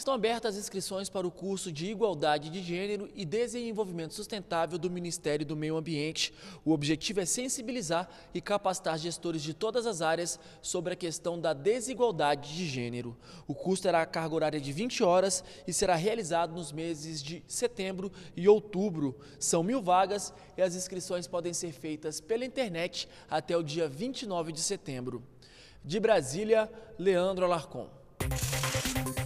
Estão abertas as inscrições para o curso de Igualdade de Gênero e Desenvolvimento Sustentável do Ministério do Meio Ambiente. O objetivo é sensibilizar e capacitar gestores de todas as áreas sobre a questão da desigualdade de gênero. O curso terá carga horária de 20 horas e será realizado nos meses de setembro e outubro. São 1.000 vagas e as inscrições podem ser feitas pela internet até o dia 29 de setembro. De Brasília, Leandro Alarcon.